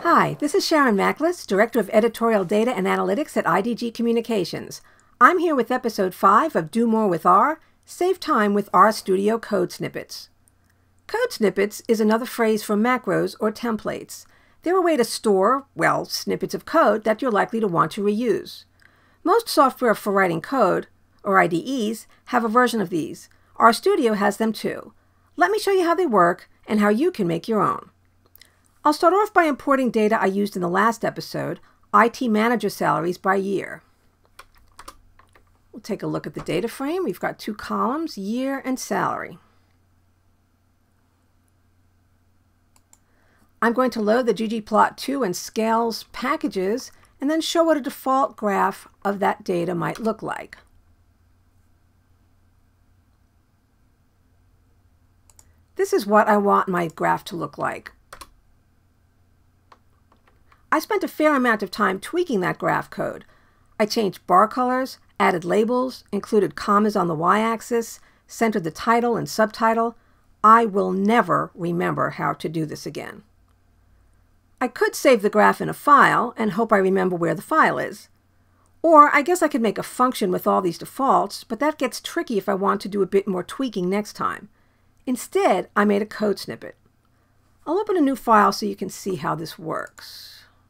Hi, this is Sharon Machlis, Director of Editorial Data Analytics at IDG Communications. I'm here with Episode 5 of Do More with R, Save Time with RStudio Code Snippets. Code snippets is another phrase for macros or templates. They're a way to store, well, snippets of code that you're likely to want to reuse. Most software for writing code, or IDEs, have a version of these. RStudio has them too. Let me show you how they work and how you can make your own. I'll start off by importing data I used in the last episode, IT manager salaries by year. We'll take a look at the data frame. We've got two columns, year and salary. I'm going to load the ggplot2 and scales packages and then show what a default graph of that data might look like. This is what I want my graph to look like. I spent a fair amount of time tweaking that graph code. I changed bar colors, added labels, included commas on the y-axis, centered the title and subtitle. I will never remember how to do this again. I could save the graph in a file and hope I remember where the file is. Or I guess I could make a function with all these defaults, but that gets tricky if I want to do a bit more tweaking next time. Instead, I made a code snippet. I'll open a new file so you can see how this works.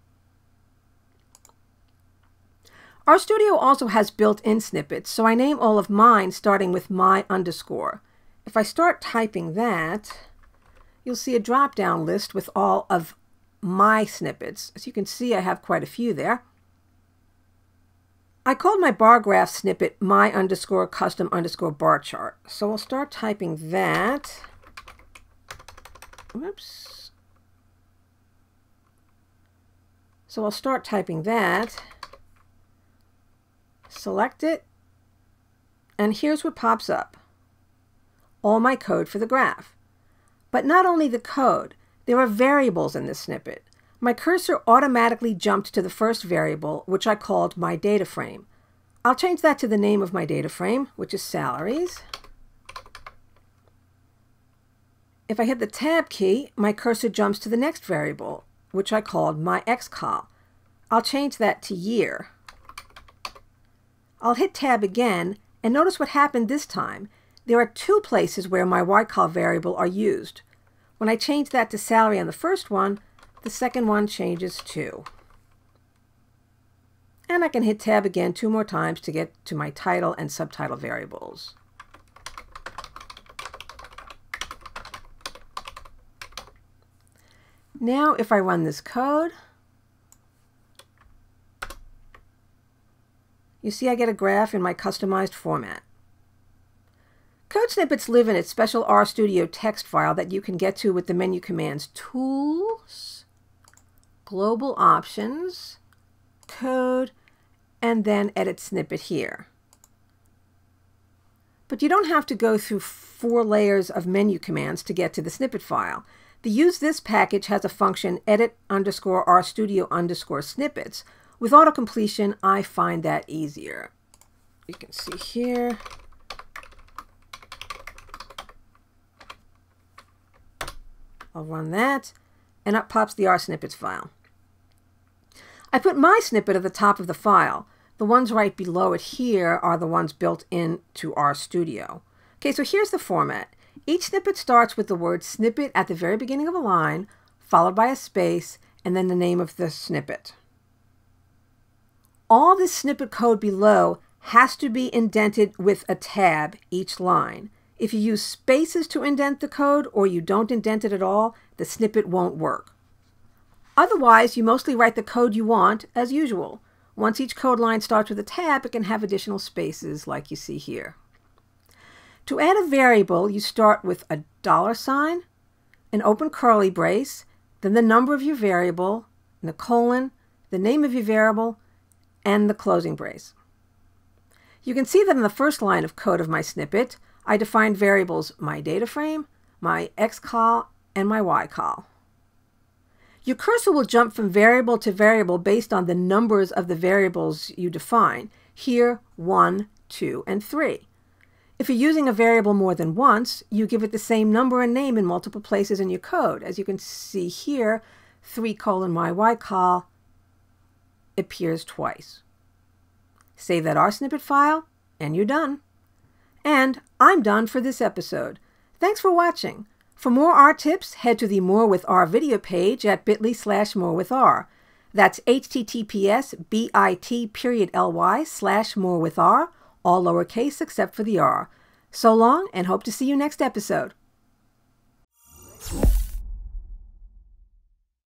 RStudio also has built-in snippets, so I name all of mine starting with my underscore. If I start typing that, you'll see a drop-down list with all of my snippets. As you can see, I have quite a few there. I called my bar graph snippet my underscore custom underscore bar chart. So I'll start typing that. Whoops. So I'll start typing that. Select it, and here's what pops up. All my code for the graph. But not only the code, there are variables in this snippet. My cursor automatically jumped to the first variable, which I called my data frame. I'll change that to the name of my data frame, which is salaries. If I hit the tab key, my cursor jumps to the next variable, which I called my xcol. I'll change that to year. I'll hit tab again, and notice what happened this time. There are two places where my ycol variable are used. When I change that to salary on the first one, the second one changes too. And I can hit tab again 2 more times to get to my title and subtitle variables. Now if I run this code, you see I get a graph in my customized format. Code snippets live in its special RStudio text file that you can get to with the menu commands Tools, Global Options, Code, and then Edit Snippet here. But you don't have to go through 4 layers of menu commands to get to the snippet file. The Use This package has a function edit_RStudio_snippets. With auto-completion, I find that easier. You can see here. I'll run that, and up pops the RSnippets file. I put my snippet at the top of the file. The ones right below it here are the ones built into RStudio. Okay, so here's the format. Each snippet starts with the word snippet at the very beginning of a line, followed by a space, and then the name of the snippet. All this snippet code below has to be indented with a tab each line. If you use spaces to indent the code or you don't indent it at all, the snippet won't work. Otherwise, you mostly write the code you want as usual. Once each code line starts with a tab, it can have additional spaces like you see here. To add a variable, you start with a $, an open curly brace, then the number of your variable, and a colon, the name of your variable, and the closing brace. You can see that in the first line of code of my snippet, I defined variables my data frame, my xcol, and my ycol. Your cursor will jump from variable to variable based on the numbers of the variables you define. Here, 1, 2, and 3. If you're using a variable more than once, you give it the same number and name in multiple places in your code. As you can see here, 3:yy col appears twice. Save that R snippet file, and you're done. And I'm done for this episode. Thanks for watching. For more R tips, head to the More with R video page at bit.ly/morewithR. That's https://bit.ly/morewithR, all lowercase except for the R. So long, and hope to see you next episode.